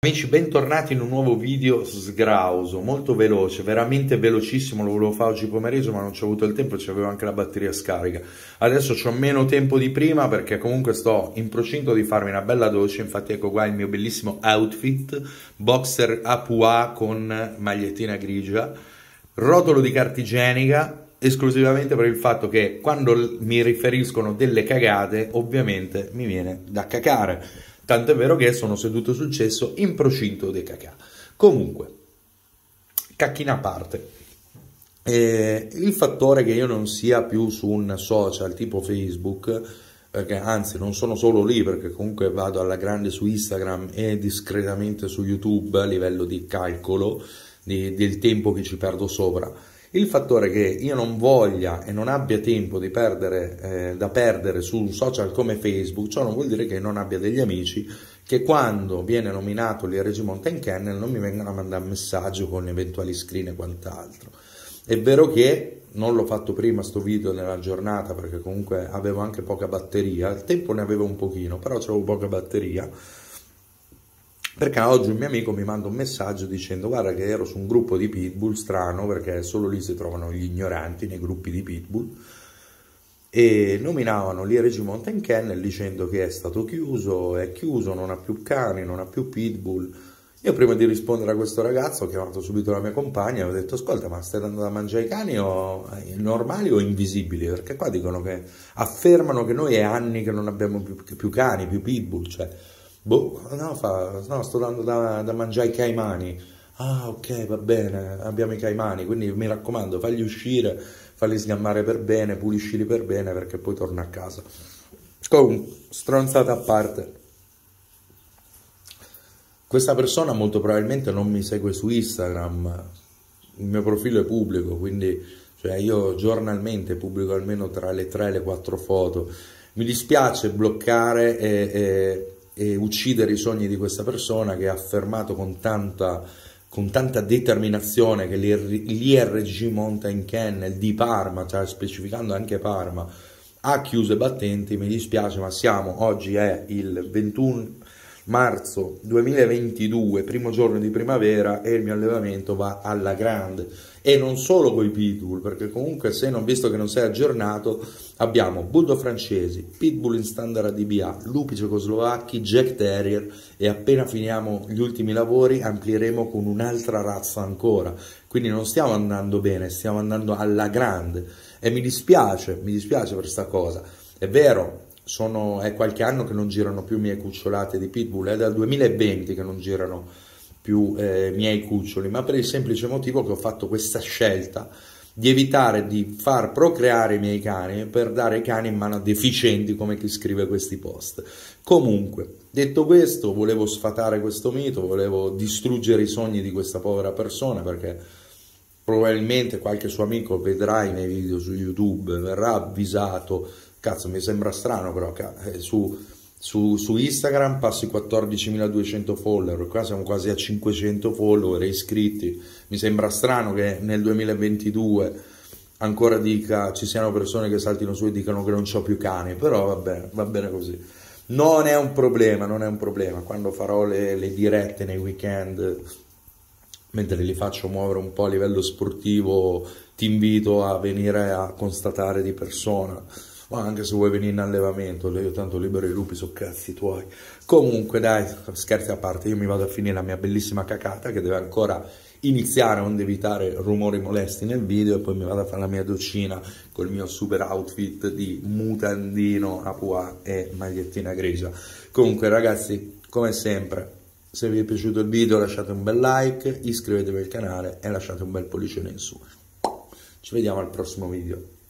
Amici, bentornati in un nuovo video sgrauso, molto veloce, veramente velocissimo. Lo volevo fare oggi pomeriggio ma non c'ho avuto il tempo, c'avevo anche la batteria scarica. Adesso c'ho meno tempo di prima perché comunque sto in procinto di farmi una bella doccia. Infatti ecco qua il mio bellissimo outfit, boxer a pois con magliettina grigia, rotolo di carta igienica, esclusivamente per il fatto che quando mi riferiscono delle cagate ovviamente mi viene da cacare. Tanto è vero che sono seduto sul cesso in procinto dei cacà. Comunque, cacchina a parte. Il fattore che io non sia più su un social tipo Facebook, perché anzi non sono solo lì, perché comunque vado alla grande su Instagram e discretamente su YouTube a livello di calcolo del tempo che ci perdo sopra. Il fattore che io non voglia e non abbia tempo di da perdere su un social come Facebook, ciò non vuol dire che non abbia degli amici che quando viene nominato l'Ieri Mountain Kennel non mi vengano a mandare un messaggio con eventuali screen e quant'altro. È vero che non l'ho fatto prima sto video nella giornata perché comunque avevo anche poca batteria, al tempo ne avevo un pochino, però avevo poca batteria. Perché oggi un mio amico mi manda un messaggio dicendo guarda che ero su un gruppo di pitbull, strano perché solo lì si trovano gli ignoranti nei gruppi di pitbull, e nominavano l'Ieri Mountain Kennel dicendo che è stato chiuso, è chiuso, non ha più cani, non ha più pitbull. Io prima di rispondere a questo ragazzo ho chiamato subito la mia compagna e ho detto ascolta, ma stai dando da mangiare ai cani o normali o invisibili? Perché qua dicono che affermano che noi è anni che non abbiamo più cani, più pitbull, cioè boh, no, sto dando da mangiare ai caimani. Ah, ok, va bene, abbiamo i caimani, quindi mi raccomando, fagli uscire, falli sgammare per bene, puliscili per bene, perché poi torna a casa. Comunque, stronzata a parte. Questa persona molto probabilmente non mi segue su Instagram, il mio profilo è pubblico, quindi cioè io giornalmente pubblico almeno tra le 3 e le 4 foto. Mi dispiace bloccare e uccidere i sogni di questa persona che ha affermato con tanta determinazione che l'IRG Mountain Kennel di Parma, cioè specificando anche Parma, ha chiuso i battenti. Mi dispiace, ma oggi è il 21 marzo 2022, primo giorno di primavera, e il mio allevamento va alla grande. E non solo con i pitbull, perché comunque se non, visto che non sei aggiornato, abbiamo bulldog francesi, pitbull in standard ADBA, lupi cecoslovacchi, jack terrier, e appena finiamo gli ultimi lavori amplieremo con un'altra razza ancora. Quindi non stiamo andando bene, stiamo andando alla grande e mi dispiace per sta cosa. È vero, è qualche anno che non girano più miei cucciolate di pitbull, è dal 2020 che non girano più miei cuccioli, ma per il semplice motivo che ho fatto questa scelta di evitare di far procreare i miei cani per dare i cani in mano a deficienti come chi scrive questi post. Comunque, detto questo, volevo sfatare questo mito, volevo distruggere i sogni di questa povera persona, perché probabilmente qualche suo amico vedrà i miei video su YouTube, verrà avvisato. Cazzo, mi sembra strano però su Instagram passi 14.200 follower, qua siamo quasi a 500 follower iscritti. Mi sembra strano che nel 2022 ancora ci siano persone che saltino su e dicano che non c'ho più cani, però va bene così. Non è un problema, quando farò le dirette nei weekend, mentre li faccio muovere un po' a livello sportivo, ti invito a venire a constatare di persona. Ma anche se vuoi venire in allevamento, io tanto libero i lupi, so cazzi tuoi. Comunque dai, scherzi a parte, io mi vado a finire la mia bellissima cacata che deve ancora iniziare, onde evitare rumori molesti nel video, e poi mi vado a fare la mia doccina col mio super outfit di mutandino a pois e magliettina grigia. Comunque ragazzi, come sempre, se vi è piaciuto il video lasciate un bel like, iscrivetevi al canale e lasciate un bel pollicione in su. Ci vediamo al prossimo video.